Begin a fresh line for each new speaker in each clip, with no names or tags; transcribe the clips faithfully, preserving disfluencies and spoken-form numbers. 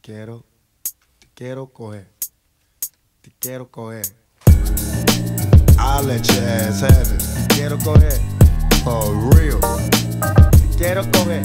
quiero, te quiero coger, te quiero coger. I'll let your ass have it. Te quiero coger, for real. Te quiero coger.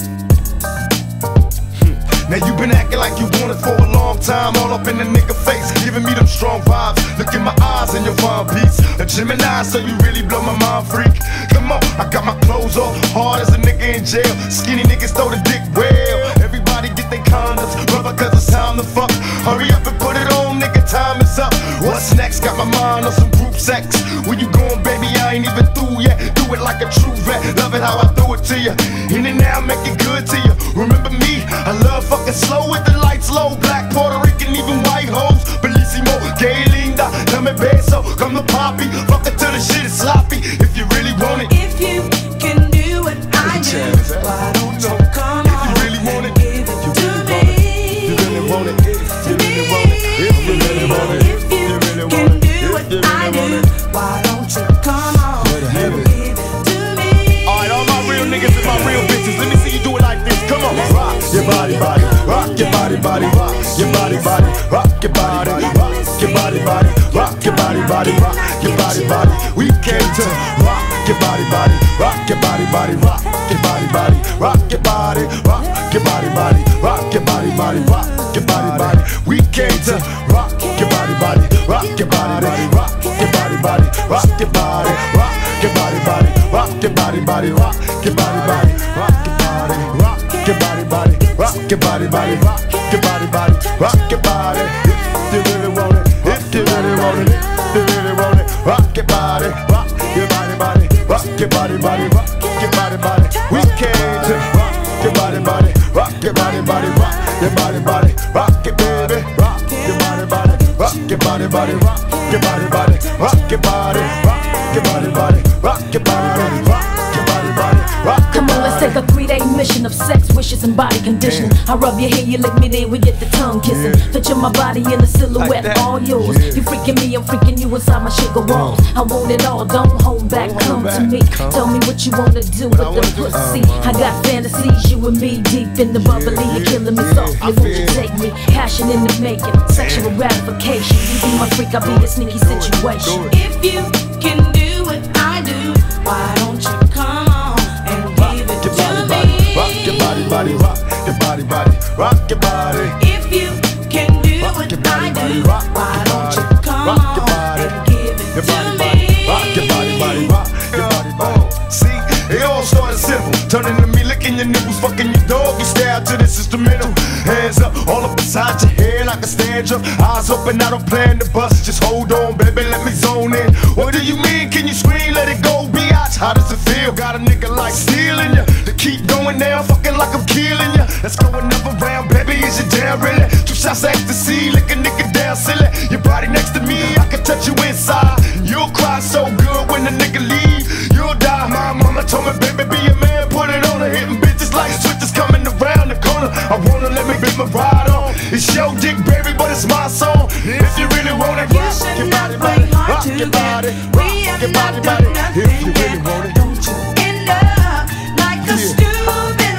Now you been acting like you want it for a long time, all up in the nigga face, giving me them strong vibes. Look in my eyes and you'll find peace. A Gemini, so you really blow my mind, freak. Come on, I got my clothes off, hard as a nigga in jail. Skinny niggas throw the dick well. Everybody get their condoms, brother, cause it's time to fuck. Hurry up and put it on, nigga, time is up. What's next? Got my mind on some group sex. Where you going, baby? I ain't even through yet. Do it like a true vet, love it how I do it to you. In and out, make it good to you. Remember me, I love fucking slow with the lights low. Black, Puerto Rican, even white hoes. Bellissimo, gay linda, dame beso. Come to poppy, fuck it till the shit is sloppy. If you really want it,
if you can do what I do, why don't you come
if you
on
really want it,
and give it
you
to
really
me?
want it, you really want it, if you really want it, if you really want it,
If you can do what I do, why don't you come on and give it to me?
Alright, all my real niggas and my real bitches, let me see you do it like this. Come on, rock your body, body, rock your body, body, rock your body, body, rock your body, body, rock your body, body, rock your body, body, rock your body, body. We came to rock your body, body, rock your body, body, rock your body, body, rock your body, rock your body, body, rock your body, body, rock your body, body. We came to rock your body, body, rock your body, body, rock your body, body, rock your body, rock your body, body, rock your body, body, rock your body, body, rock your body, rock your body, body, rock your body, body, rock your body, body, rock your body. If you really want it, if you really want it, if you really want it, rock your body, rock your body, body, rock your body, body, rock your body, body. We came to rock your body, body, rock your body, body, rock your body, body, rock it, baby, rock your body, body, rock your body, body, rock your body, body, rock your body, rock your body, body, rock your body, rock your body, body, rock.
Come on, let's take a three-day mission of sex, wishes, and body conditioning. I rub your hair, you lick me, then we get the tongue kissing. Picture my body in a silhouette,
Like that.
all yours.
Yeah.
You freaking me, I'm freaking you inside my sugar walls. I want it all, don't hold back,
Don't
come
hold
to
back,
me.
come.
Tell me what you wanna do
What
with
I
the
wanna do,
pussy.
uh,
I got fantasies, you and me, deep in the bubbly.
Yeah,
You're killing me
yeah,
softly,
I
won't you
feel-
take me? Passion in the making, sexual gratification. You be my freak, I'll be a sneaky situation.
Do it.
If you can do what I do, why don't you come on and give it
Your
to
body, body,
me?
rock your body, body, rock your body, body, rock your body.
If you can do
Rock
what
your body,
I
body,
do,
rock
why
your
don't you
body,
come
rock your
on
body,
and give it
your
to
body, body,
me?
rock your body, body, rock your body, body. See, it all started simple. Turning to me, licking your nipples, fucking your doggy style to this instrumental. Hands up, all up beside your head like a stand up. Eyes open, I don't plan to bust. Just hold on, baby, let me zone in. What do you mean? Can you scream? Let it go, biatch. How does it feel? Got a nigga like stealing ya. To keep going down, fucking like I'm killing ya. Let's go another round, baby. Is you down really? Two shots of ecstasy, lick a nigga down silly. Your body next to me, I can touch you inside. You'll cry so good when the nigga leave. You'll die. My mama told me, baby, be a man, put it on her. Hitting bitches like switches coming around the corner. I wanna let me be my ride on. It's your dick, baby, but it's my song. If you really want it,
You
rock
should
your
not
body,
play
body,
hard
rock
to
your
get.
body,
We
rock
have
your
not
body,
done
body.
nothing
If you really
yet.
want it,
Don't you end up like a
Yeah.
stupid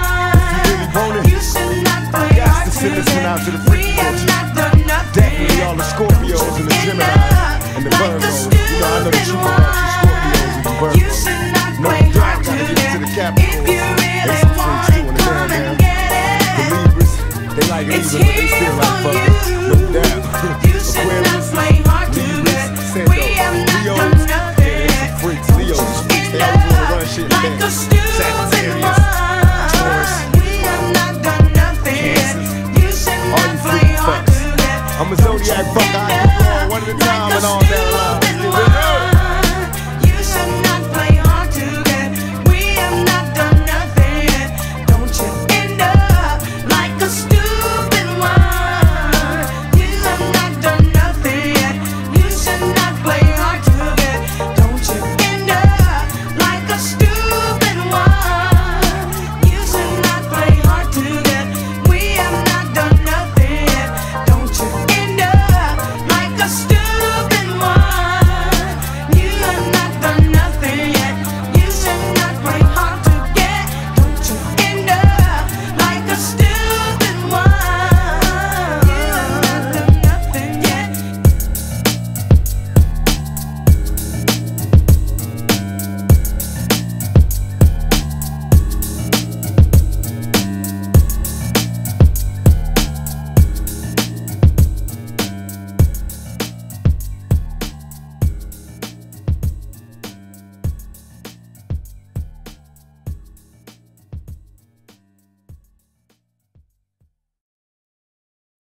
really want
one.
it,
You should not play
Yes,
hard
to
to
send this one out to the
get.
freak
We have
folks.
not done nothing
definitely all the Scorpios and the
End
Geminis
up
and the
like a
Virgos. You know, I know that you
stupid
want out your Scorpios and the
one.
Virgos.
You should not
No
play
doubt,
hard to
gotta get
get.
to the Capricorns.
If you really
They some
want
freaks
it,
too on the
come
down,
and
down.
get
The
it.
Libras, they like
It's
Libras, but they
here
still like
for
fuckers.
you.
No doubt.
You should not
Aquarius,
play hard